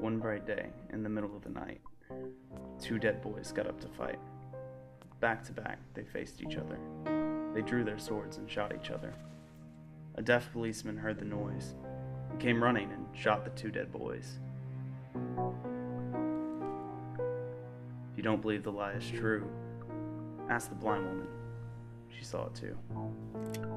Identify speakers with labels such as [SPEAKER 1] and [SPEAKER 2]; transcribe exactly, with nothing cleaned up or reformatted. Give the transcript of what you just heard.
[SPEAKER 1] One bright day, in the middle of the night, two dead boys got up to fight. Back to back, they faced each other. They drew their swords and shot each other. A deaf policeman heard the noise. He came running and shot the two dead boys. If you don't believe the lie is true, ask the blind woman. She saw it too.